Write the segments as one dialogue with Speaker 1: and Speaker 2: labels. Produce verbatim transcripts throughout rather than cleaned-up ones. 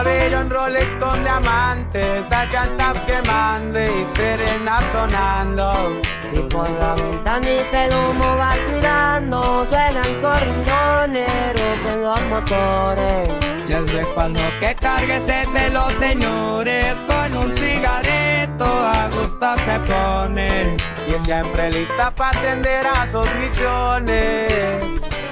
Speaker 1: Cabello en Rolex con diamantes, la llanta quemando y serena sonando.
Speaker 2: Y por la ventanita el humo va tirando, suenan corridoneros en los motores.
Speaker 3: Y el respaldo que cargues es de los señores, con un cigarrito a gusto se pone.
Speaker 1: Y siempre lista para atender a sus misiones.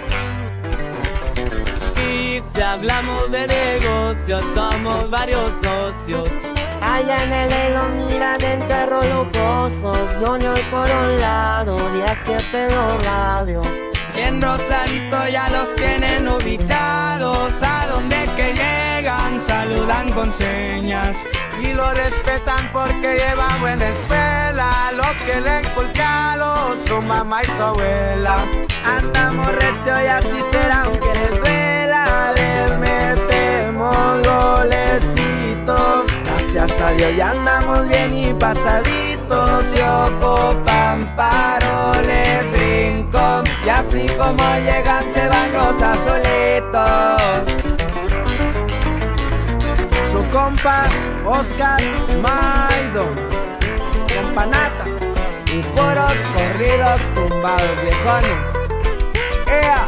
Speaker 4: Y si hablamos de negocios, somos varios socios.
Speaker 2: Allá en el Elo miran en carros lujosos, Junior por un lado, diez siete los radios.
Speaker 3: Y en Rosarito ya los tienen ubicados, a donde que llegan saludan con señas.
Speaker 1: Y lo respetan porque lleva buena escuela, lo que le inculcaron su mamá y su abuela.
Speaker 3: Andamos recio y así será aunque les duela, les metemos golecitos. Gracias a Dios ya andamos bien y pasaditos. Se ocupan paroles, brincón, y así como llegan se van los azolitos.
Speaker 1: Su compa Oscar Maido, Campanata
Speaker 3: y puros corridos tumbados viejones. ¡Ea!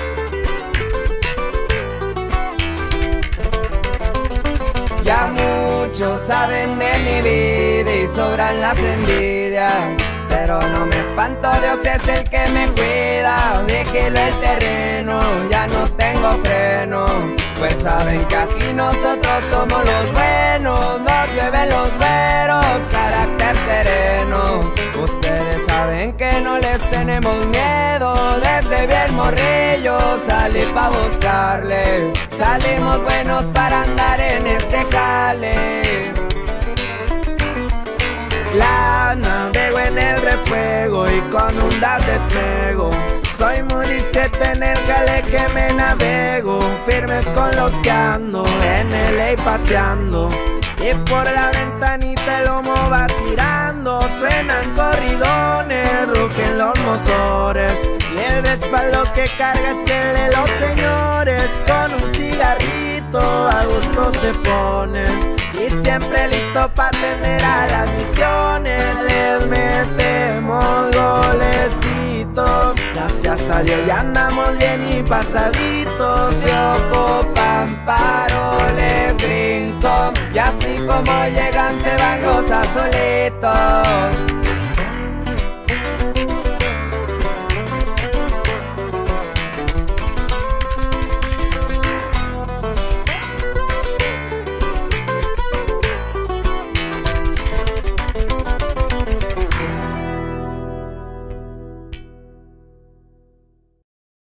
Speaker 3: Ya muchos saben de mi vida y sobran las envidias, pero no me espanto, Dios es el que me cuida. Vigilo el terreno, ya no tengo freno, pues saben que aquí nosotros somos los buenos. Nos llueven los veros, carácter sereno. Ustedes saben que no les tenemos miedo, desde bien morrillo salí pa' buscarle. Salimos buenos para andar en este jale.
Speaker 1: La navego en el refuego y con un das despego. Soy muy discreto en el jale que me navego, firmes con los que ando en el ley paseando. Y por la ventanita el humo va tirando, suenan corridones, rugen los motores. Y el respaldo que carga es el de los señores, con un cigarrito a gusto se ponen. Y siempre listo para atender a las misiones, les metemos golecitos. Gracias a Dios ya andamos bien y pasaditos.
Speaker 3: Se ocupan paroles, brincón, y así como llegan se van los azolitos.